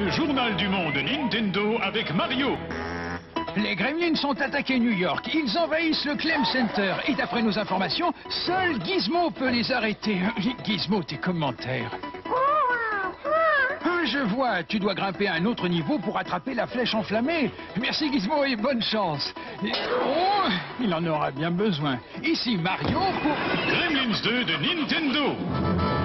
Le journal du monde Nintendo avec Mario. Les Gremlins sont attaqués New York. Ils envahissent le Clem Center. Et d'après nos informations, seul Gizmo peut les arrêter. Gizmo, tes commentaires. Ah, je vois, tu dois grimper à un autre niveau pour attraper la flèche enflammée. Merci Gizmo et bonne chance. Oh, il en aura bien besoin. Ici Mario pour... Gremlins 2 de Nintendo.